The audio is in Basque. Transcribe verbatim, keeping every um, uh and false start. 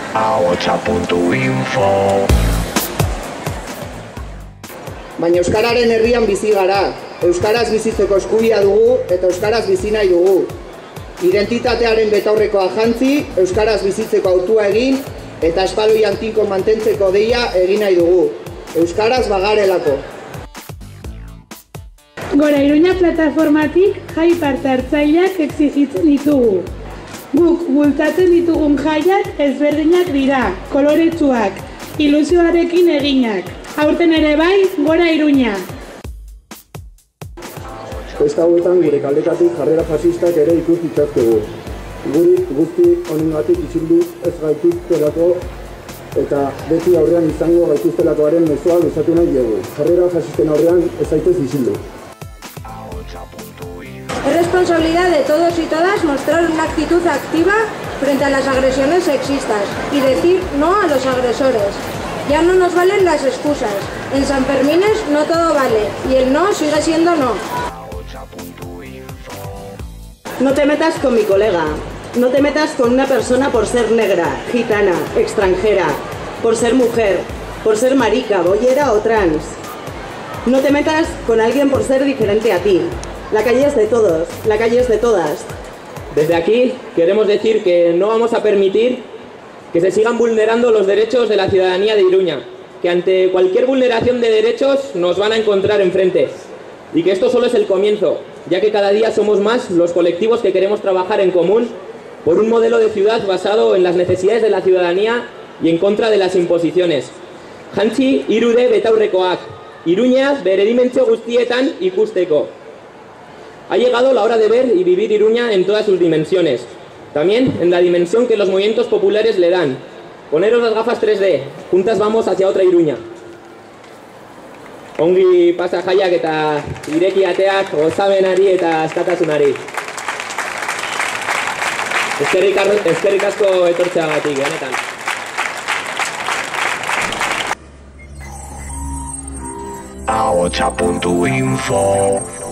ahotsa puntu info. Baina euskararen herrian bizi gara, euskaraz bizitzeko eskubia dugu eta euskaraz bizi nahi dugu. Identitatearen betaurrekoa jantzi, euskaraz bizitzeko hautua egin eta espaloian tinko mantentzeko deia egin nahi dugu. Euskaraz bagarelako. Gora Iruña plataformatik jai parte hartzaileak exigitzen ditugu. Guk bultatzen ditugun jaiak ezberdinak dira, koloretsuak, ilusioarekin eginak. Aurten ere bai, Gora Iruña! Festa hauetan gure kaldetatik jarrera fasistak ere ikus ditzakegu. Guri guzti honengatik isildu ez gaituztelako eta beti aurrean izango gaituztelakoaren mezua luzatu nahi dugu. Jarrera fasisten aurrean ez zaitez isildu. Es responsabilidad de todos y todas mostrar una actitud activa frente a las agresiones sexistas y decir no a los agresores. Ya no nos valen las excusas. En San Fermines no todo vale y el no sigue siendo no. No te metas con mi colega. No te metas con una persona por ser negra, gitana, extranjera, por ser mujer, por ser marica, boyera o trans. No te metas con alguien por ser diferente a ti. La calle es de todos, la calle es de todas. Desde aquí queremos decir que no vamos a permitir que se sigan vulnerando los derechos de la ciudadanía de Iruña, que ante cualquier vulneración de derechos nos van a encontrar enfrente, y que esto solo es el comienzo, ya que cada día somos más los colectivos que queremos trabajar en común por un modelo de ciudad basado en las necesidades de la ciudadanía y en contra de las imposiciones. Jantzi irude betaurrekoak, Iruña bere dimentsio guztietan ikusteko. Ha llegado la hora de ver y vivir Iruña en todas sus dimensiones. También en la dimensión que los movimientos populares le dan. Poneros las gafas tres D, juntas vamos hacia otra Iruña. Ongi pasa jaiak eta ireki ateak gozamenari eta askatasunari. Eskerrik asko etortzeagatik, benetan. ahotsa puntu info